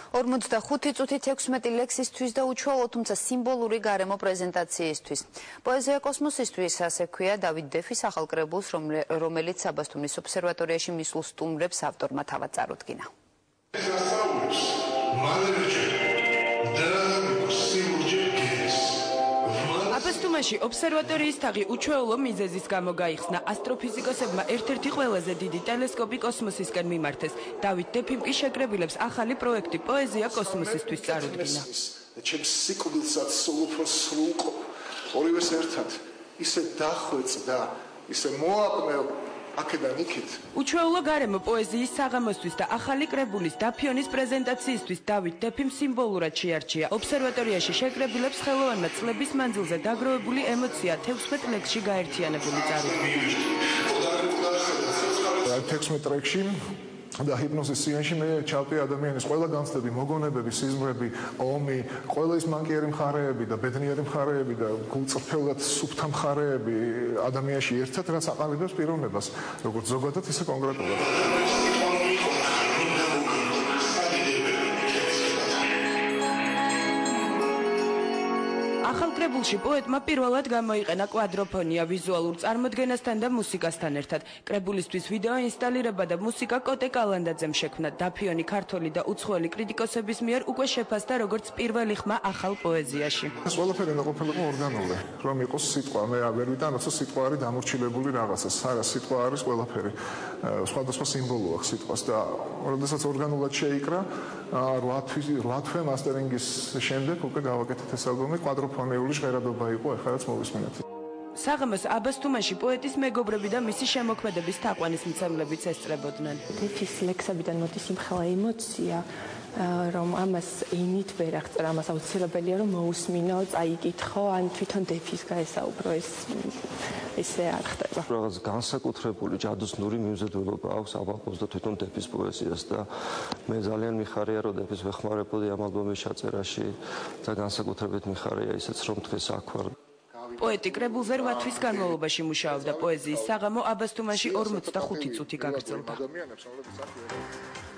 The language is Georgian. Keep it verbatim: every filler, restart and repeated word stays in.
ორმოცდახუთი წუთით ექვსმეტი ლექსისთვის და უჩვეულო, თუმცა სიმბოლური გარემო პრეზენტაციისთვის. პოეზია კოსმოსისთვის ასე ქვია დავით დეფის ახალ კრებულს, რომელიც აბასთუმნის ობსერვატორიაში მისულ სტუმრებს ავტორმა თავად წარუდგინა. აბასთუმაში ობსერვატორიის თაღი უჩვეულო მიზეზის გამო გაიხსნა. ასტროფიზიკოსებმა ერთ-ერთი ყველაზე დიდი ტელესკოპი კოსმოსისკენ მიმართეს. დავით დეფიმ კი შეკრებილებს ახალი პროექტი პოეზია კოსმოსისთვის წარუდგინა. ჩემს სიკვდილსაც სულ უფრო სრულყოფ, ორივეს ერთად ისე დახვეწდა, ისე მოაპნევ აქედან იქით. უჩვეულო გარემო პოეზიის საღამოსთვის და ახალი კრებულის დაფიონის პრეზენტაციისთვის დავით დეფიმ სიმბოლურად შეარჩია. ობსერვატორიაში შეკრებილებს ხელოვანმა წლების მანძილზე დაგროვებული ემოცია თექვსმეტ ლექსში გაერთიანებული წარუდგინა. თექვსმეტ ტრეკში და ჰიპნოზის სიაში მე ჩავტვი ადამიანის ყველა განცდები, მოგონებები, სიზმრები, ომი, ყველა ის მანკიერი მხარეები და ბედნიერი მხარეები და გულწრფელად სუფთა მხარეები ადამიანში ერთად, რაც აყალიბებს პიროვნებას, როგორც ზოგადად, ისე კონკრეტულად. ახალ კრებულში პოეტმა პირველად გამოიყენა კვადროფონია ვიზუალურ წარმოდგენასთან და მუსიკასთან ერთად. კრებულისთვის ვიდეო ინსტალირება და მუსიკა კოტე კალანდაძემ შექმნა. დაფიონი, ქართველი და უცხოელი კრიტიკოსების მიერ უკვე შეფასდა როგორც პირველი ხმა ახალ პოეზიაში. ეს ყველაფერი უნდა ყოფილიყო ორგანული, რომ იყოს სიტყვა. მე ვერ ვიტან, როცა სიტყვა არის დამორჩილებული რაღაცას. არა, სიტყვა არის ყველაფერი. სხვადასხვა სიმბოლო აქვს სიტყვას და როდესაც ორგანულად შეიკრა, რვა თვე მასტერინგის შემდეგ უკვე გავაკეთეთ ეს ალბომი. კვადროფონიული ჟღერადობა იყო, ახლა რაც მოვისმინეთ. საღამოს აბასთუმაში პოეტის მეგობრები და მისი შემოქმედების თაყვანისმცემლებიც ესწრებოდნენ. დეფის ლექსებიდან მოდის იმხელა ემოცია, რომ ამას ენით ვერ აღწერა, ამას აუცილებელია რომ მოусმინო, წაიკითხო, ან თვითონ დეფის გაესაუბრო, ეს ესე არ ხდება. რაღაც განსაკუთრებული ჯადოსნური მიმზიდველობა აქვს ამ ალბომს და თვითონ დეფის პოეზიას და მე ძალიან მიხარია, რომ დეფის ვეხმარებოდი ამ ალბომის ჩაწერაში და განსაკუთრებით მიხარია ისეც, რომ დღეს აქ ვარ. პოეტი კრებულზე რვა თვის განმავლობაში მუშაობდა. პოეზიის საღამო აბასთუმაში ორმოცდახუთი წუთი გაგრძელდა.